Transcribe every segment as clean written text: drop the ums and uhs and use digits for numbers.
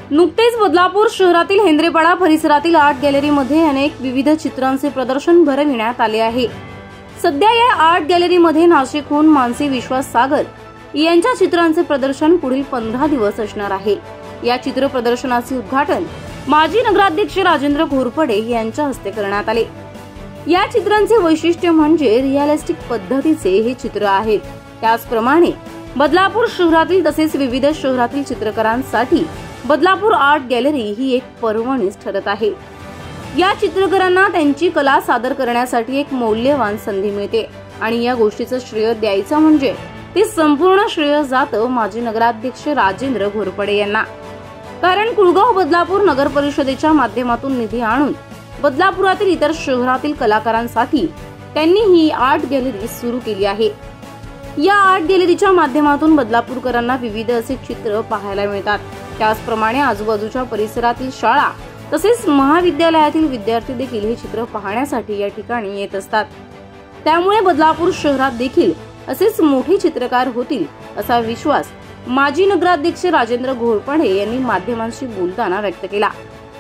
नुकतेच बदलापूर शहरातील हेंद्रेपाडा परिसरातील आर्ट गॅलरीमध्ये अनेक विविध चित्रांचे प्रदर्शन भरविण्यात आले आहे। सध्या या आर्ट गॅलरीमध्ये नाशिकहून मानसी विश्वास सागर यांच्या चित्रांचे प्रदर्शन पुढील 15 दिवस असणार आहे। या चित्र प्रदर्शनाचे उद्घाटन माजी नगराध्यक्ष राजेंद्र घोरपडे यांच्या हस्ते करण्यात आले। या चित्रांचे वैशिष्ट्य म्हणजे रिअलिस्टिक पद्धतीचे हे चित्र आहेत। त्याचप्रमाणे बदलापूर शहरातील तसेच विविध शहरातील चित्रकारांसाठी बदलापूर आर्ट गॅलरी ही एक पर्वणीच ठरत आहे। या चित्रकारांना त्यांची कला सादर करण्यासाठी एक मौल्यवान संधी मिळते आणि या गोष्टीचं श्रेय द्यायचं म्हणजे ते संपूर्ण श्रेय जातं माजी नगराध्यक्ष राजेंद्र घोरपडे यांना। कारण कुळगाव बदलापूर नगर परिषदेच्या माध्यमातून निधी आणून बदलापुरातील इतर शहरातील कलाकारांसाठी त्यांनी ही आर्ट गॅलरी सुरू केली आहे। या आर्ट गॅलरीच्या माध्यमातून बदलापूरकरांना विविध असे चित्र पाहायला मिळतात। त्याचप्रमाणे आजूबाजूच्या परिसरातील शाळा तसेच महाविद्यालयातील विद्यार्थी देखील हे चित्र पाहण्यासाठी या ठिकाणी येत असतात। त्यामुळे बदलापूर शहरात देखील असेच मोठे चित्रकार होतील असा विश्वास माजी नगराध्यक्ष राजेंद्र घोरपडे यांनी माध्यमांशी बोलताना व्यक्त केला।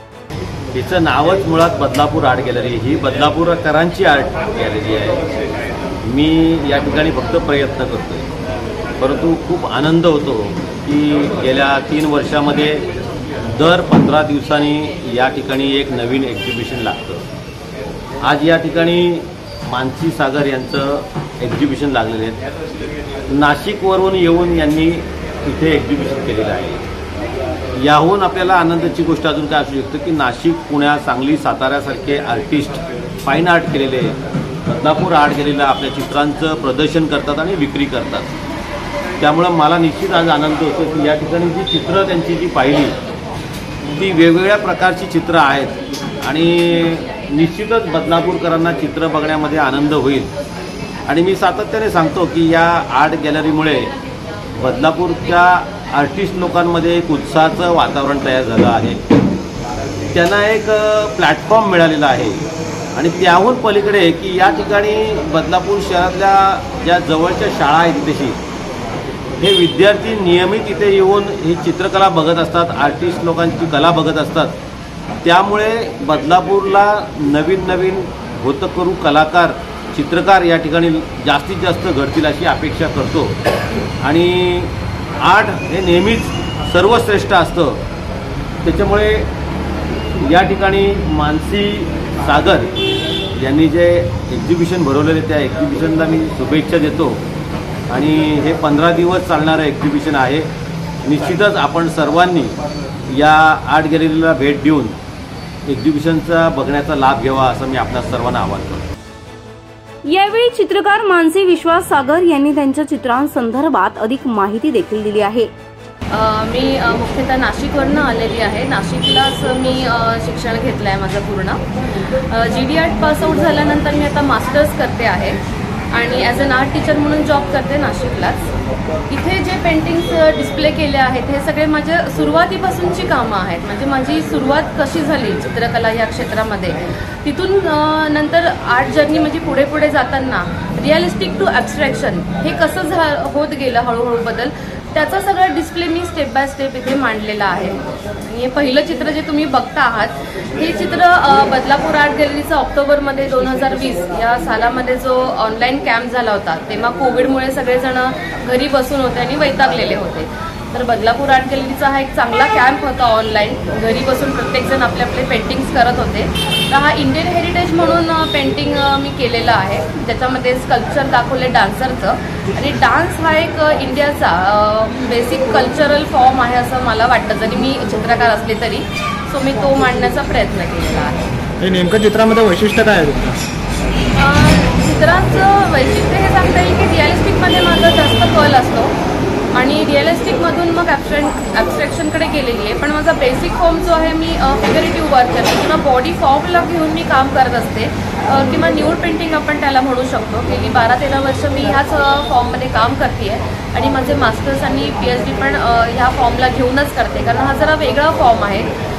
हिचं नावच मुळात बदलापूर आर्ट गॅलरी ही बदलापूरकरांची आर्ट गॅलरी आहे। मी या ठिकाणी फक्त प्रयत्न करतोय, परंतु खूप आनंद होतो की गेल्या 3 वर्षामध्ये दर 15 दिवसांनी या ठिकाणी एक नवीन एक्झिबिशन लागतं। आज या ठिकाणी मानसी सागर यांचं एक्झिबिशन लागलेलं आहे। नाशिकवरून येऊन यांनी इथे एक्झिबिशन केलेलं आहे। याहून आपल्याला आनंदाची गोष्ट अजून काय असू शकते की नाशिक, पुण्या, सांगली, साताऱ्यासारखे आर्टिस्ट फाईन आर्ट केलेले बदलापूर आर्ट गॅलरीला आपल्या चित्रांचं प्रदर्शन करतात आणि विक्री करतात। त्यामुळं मला निश्चित आज आनंद होतो की या ठिकाणी जी चित्र त्यांची जी पाहिली ती वेगवेगळ्या प्रकारची चित्र आहेत आणि निश्चितच बदलापूरकरांना चित्र बघण्यामध्ये आनंद होईल। आणि मी सातत्याने सांगतो की या आर्ट गॅलरीमुळे बदलापूरच्या आर्टिस्ट लोकांमध्ये एक उत्साहाचं वातावरण तयार झालं आहे। त्यांना एक प्लॅटफॉर्म मिळालेला आहे आणि त्याहून पलीकडे की या ठिकाणी बदलापूर शहरातल्या ज्या जवळच्या शाळा आहेत तिथेशी हे विद्यार्थी नियमित इथे येऊन ही चित्रकला बघत असतात, आर्टिस्ट लोकांची कला बघत असतात। त्यामुळे बदलापूरला नवीन नवीन होतकरू कलाकार, चित्रकार या ठिकाणी जास्तीत जास्त घडतील अशी अपेक्षा करतो। आणि आर्ट हे नेहमीच सर्वश्रेष्ठ असतं। त्याच्यामुळे या ठिकाणी मानसी सागर यांनी जे एक्झिबिशन भरवलेले त्या एक्झिबिशनला मी शुभेच्छा देतो आणि हे 15 दिवस चालणारं एक्झिबिशन आहे। निश्चितच आपण सर्वांनी या आर्ट गॅलरीला भेट देऊन एक्झिबिशनचा बघण्याचा लाभ घ्यावा असं मी आपल्या सर्वांना आवाहन करतो। यावेळी चित्रकार मानसी विश्वास सागर यांनी त्यांच्या चित्रांसंदर्भात अधिक माहिती देखील दिली आहे। मी मुख्यतः नाशिकवरनं आलेली आहे। नाशिकलाच मी शिक्षण घेतलं आहे माझं पूर्ण। GD आर्ट पास आउट झाल्यानंतर मी आता मास्टर्स करते आहे आणि ॲज अन आर्ट टीचर म्हणून जॉब करते नाशिकलाच। इथे जे पेंटिंग्स डिस्प्ले केले आहेत हे सगळे माझ्या सुरुवातीपासूनची कामं आहेत। म्हणजे माझी सुरुवात कशी झाली चित्रकला या क्षेत्रामध्ये, तिथून नंतर आर्ट जर्नी म्हणजे पुढे पुढे जाताना रिअलिस्टिक टू ॲब्स्ट्रॅक्शन हे कसं होत गेलं हळूहळू बदल, त्याचा सगळा डिस्प्ले मी स्टेप बाय स्टेप इथे मांडलेला आहे। आणि हे पहिलं चित्र जे तुम्ही बघता आहात हे चित्र बदलापूर आर्ट गॅलरीचं ऑक्टोबरमध्ये 2020 या सालामध्ये जो ऑनलाईन कॅम्प झाला होता, तेव्हा कोविडमुळे सगळेजण घरी बसून होते आणि वैतागलेले होते। तर बदलापूर आर्ट गॅलरीचा हा एक चांगला कॅम्प होता ऑनलाईन, घरी बसून प्रत्येकजण आपले आपले पेंटिंग्स करत होते। तर हा इंडियन हेरिटेज म्हणून पेंटिंग मी केलेला आहे, ज्याच्यामध्ये स्कल्पचर दाखवले डान्सरचं। आणि डान्स हा एक इंडियाचा बेसिक कल्चरल फॉर्म आहे असं मला वाटतं, जरी मी चित्रकार असले तरी। सो मी तो मांडण्याचा प्रयत्न केलेला आहे। नेमकं चित्रामध्ये वैशिष्ट्य काय आहे तुमचं? चित्रांचं वैशिष्ट्य हे सांगता येईल की रिअलिस्टिकमध्ये माझा जास्त कल असतो आणि रिअलिस्टिकमधून मग ॲब्स्ट्रॅक्शनकडे गेलेली आहे। पण माझा बेसिक फॉर्म जो आहे मी फिगरेटिव्ह वर्क करते किंवा बॉडी फॉर्मला घेऊन मी काम करत असते किंवा न्यूड पेंटिंग आपण त्याला म्हणू शकतो। गेली 12-13 वर्ष मी ह्याच फॉर्ममध्ये काम करते आहे आणि माझे मास्टर्स आणि PhD पण ह्या फॉर्मला घेऊनच करते, कारण हा जरा वेगळा फॉर्म आहे।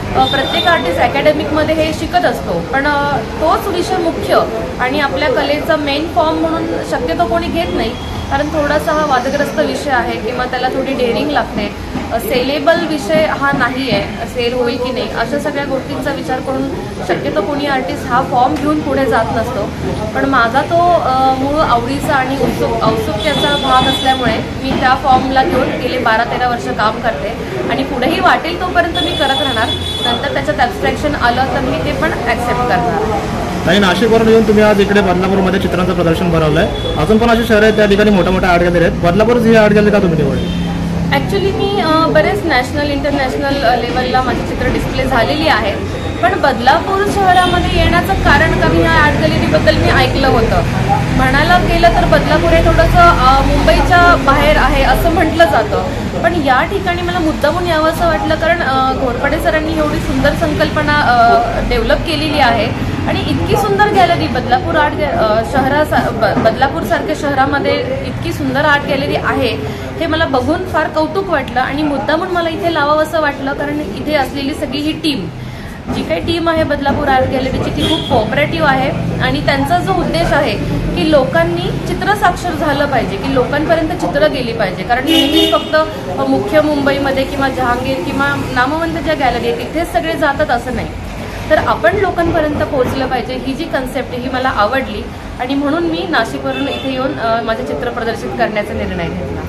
प्रत्येक आर्टिस्ट अकॅडमिकमध्ये हे शिकत असतो, पण तोच विषय मुख्य आणि आपल्या कलेचा मेन फॉर्म म्हणून शक्यतो कोणी घेत नाही, कारण थोडासा हा वादग्रस्त विषय आहे किंवा त्याला थोडी डेअरिंग लागते. सेलेबल विषय हा नाही आहे, सेल होईल की नाही अशा सगळ्या गोष्टींचा विचार करून शक्यतो कोणी आर्टिस्ट हा फॉर्म घेऊन पुढे जात नसतो. पण माझा तो मूळ आवडीचा आणि औत्सुक्याचा भाग असल्यामुळे मी त्या फॉर्मला घेऊन गेले 12-13 वर्ष काम करते आणि पुढेही वाटेल तोपर्यंत मी करत राहणार. नंतर त्याच्यात ॲब्स्ट्रॅक्शन आलं तर मी ते पण ॲक्सेप्ट करणार. आणि नाशिकवरून येऊन तुम्ही आज इकडे बदलापूरमध्ये चित्रांचं प्रदर्शन भरवलं आहे. अजून पण असे शहर आहेत त्या ठिकाणी मोठ्या मोठ्या आर्ट गॅलरी आहेत. बदलापूरच ही आर्ट गॅलरी का तुम्ही निवडली? ॲक्च्युली मी बरेच नॅशनल इंटरनॅशनल लेवलला माझी चित्र डिस्प्ले झालेली आहेत, पण बदलापूर शहरामध्ये येण्याचं कारण का मी या आर्ट गॅलरीबद्दल मी ऐकलं होतं. म्हणायला गेलं तर बदलापूर हे थोडंसं मुंबईच्या बाहेर आहे असं म्हटलं जातं, पण या ठिकाणी मला मुद्दामून यावं असं वाटलं, कारण घोरपडे सरांनी एवढी सुंदर संकल्पना डेव्हलप केलेली आहे आणि इतकी सुंदर गॅलरी बदलापूर बदलापूरसारख्या शहरामध्ये इतकी सुंदर आर्ट गॅलरी आहे हे मला बघून फार कौतुक वाटलं आणि मुद्दामून मला इथे लावावं असं वाटलं, कारण इथे असलेली सगळी ही टीम, जी काही टीम आहे बदलापूर आर्ट गॅलरीची, ती खूप कोऑपरेटिव्ह आहे आणि त्यांचा जो उद्देश आहे की लोकांनी चित्र साक्षर झालं पाहिजे, की लोकांपर्यंत चित्र गेली पाहिजे. कारण नेहमी फक्त मुख्य मुंबईमध्ये किंवा जहांगीर किंवा नामवंत ज्या गॅलरी आहेत तिथेच सगळे जातात असं नाही, तर आपण लोकांपर्यंत पोहोचलं पाहिजे. ही जी कन्सेप्ट ही मला आवडली आणि म्हणून मी नाशिकवरून इथे येऊन माझे चित्र प्रदर्शित करण्याचा निर्णय घेतला.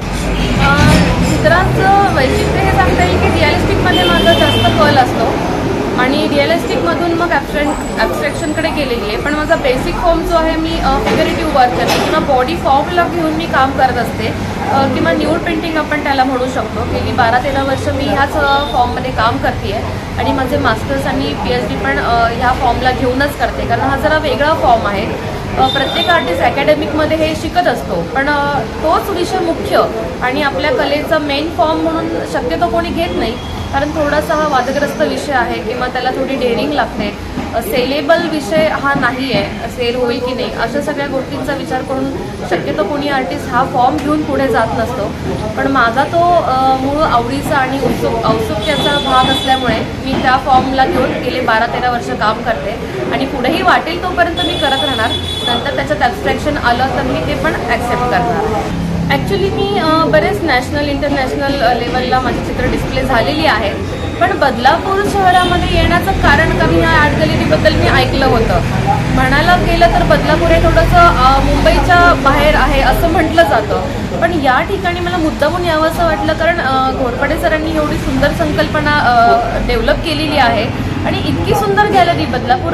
चित्रांचं वैशिष्ट्य हे सांगता येईल की रिअलिस्टिकमध्ये माझा जास्त कल असतो आणि रिअलिस्टिकमधून मग ॲब्स्ट्रॅक्शनकडे गेलेली आहे. पण माझा बेसिक फॉर्म जो आहे मी फिगरेटिव्ह वर्क करते किंवा बॉडी फॉर्मला घेऊन मी काम करत असते किंवा न्यूड पेंटिंग आपण त्याला म्हणू शकतो. गेली 12-13 वर्ष मी ह्याच फॉर्ममध्ये काम करते आहे आणि माझे मास्टर्स आणि PhD पण ह्या फॉर्मला घेऊनच करते, कारण हा जरा वेगळा फॉर्म आहे. प्रत्येक आर्टिस्ट अकॅडमिकमध्ये हे शिकत असतो, पण तोच विषय मुख्य आणि आपल्या कलेचा मेन फॉर्म म्हणून शक्यतो कोणी घेत नाही, कारण थोडासा हा वादग्रस्त विषय आहे किंवा त्याला थोडी डेअरिंग लागते. सेलेबल विषय हा नाही आहे, सेल होईल की नाही अशा सगळ्या गोष्टींचा विचार करून शक्यतो कोणी आर्टिस्ट हा फॉर्म घेऊन पुढे जात नसतो. पण माझा तो मूळ आवडीचा आणि औत्सुक्याचा भाग असल्यामुळे मी त्या फॉर्मला घेऊन गेले 12-13 वर्ष काम करते आणि पुढेही वाटेल तोपर्यंत मी करत राहणार. नंतर त्याच्यात ॲब्स्ट्रॅक्शन आलं तर मी ते पण ॲक्सेप्ट करणार. ॲक्च्युली मी बरेच नॅशनल इंटरनॅशनल लेवलला माझी चित्र डिस्प्ले झालेली आहेत, पण बदलापूर शहरामध्ये येण्याचं कारण का मी या आर्ट गॅलरीबद्दल मी ऐकलं होतं. म्हणायला गेलं तर बदलापूर हे थोडंसं मुंबईच्या बाहेर आहे असं म्हटलं जातं, पण या ठिकाणी मला मुद्दामून यावं असं वाटलं, कारण घोरपडे सरांनी एवढी सुंदर संकल्पना डेव्हलप केलेली आहे आणि इतकी सुंदर गॅलरी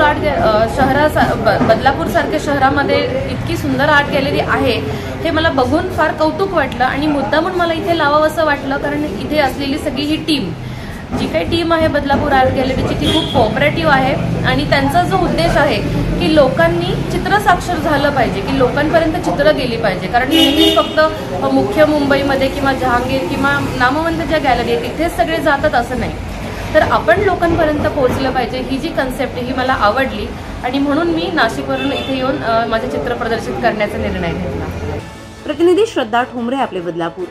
बदलापूरसारख्या शहरामध्ये इतकी सुंदर आर्ट गॅलरी आहे हे मला बघून फार कौतुक वाटलं आणि मुद्दामून मला इथे लावावं असं वाटलं, कारण इथे असलेली सगळी ही टीम, जी काही टीम आहे बदलापूर आर्ट गॅलरीची, ती खूप कोऑपरेटिव्ह आहे आणि त्यांचा जो उद्देश आहे की लोकांनी चित्र साक्षर झालं पाहिजे, की लोकांपर्यंत चित्र गेली पाहिजे. कारण नेहमी फक्त मुख्य मुंबईमध्ये किंवा जहांगीर किंवा नामवंत ज्या गॅलरी आहेत तिथेच सगळे जातात असं नाही, तर आपण लोकांपर्यंत पोहोचलं पाहिजे. ही जी कन्सेप्ट ही मला आवडली आणि म्हणून मी नाशिकवरून इथे येऊन माझे चित्र प्रदर्शित करण्याचा निर्णय घेतला. प्रतिनिधी श्रद्धा ठोंबरे, आपले बदलापूर.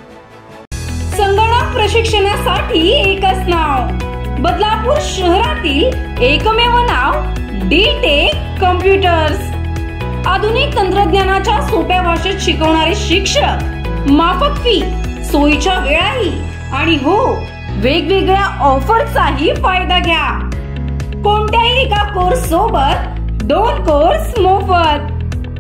संगणक प्रशिक्षणासाठी एकच नाव, बदलापूर शहरातील एकमेव नाव D-Tech कम्प्युटर्स. आधुनिक तंत्रज्ञानाच्या सोप्या भाषेत शिकवणारे शिक्षक, माफक फी, सोयीच्या वेळाही आणि हो वेगवेगळ्या ऑफरचाही फायदा घ्या. कोणत्याही एका कोर्स सोबत 2 कोर्स मोफत.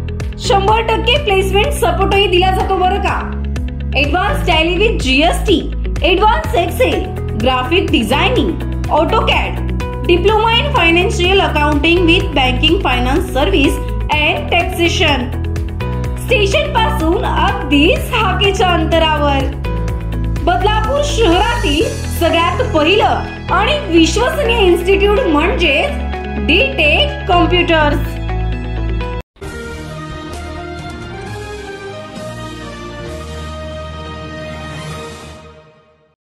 100% प्लेसमेंट सपोर्टही दिला जातो बरं का. Advance Tally with GST, advance Excel, graphic designing, AutoCAD, diploma in financial accounting with banking finance service and taxation. Station पासून अगदीच हाकेच्या अंतरावर. बदलापूर शहरातील सगळ्यात पहिलं आणि विश्वसनीय इन्स्टिट्यूट म्हणजे D-Tech कम्प्युटर्स.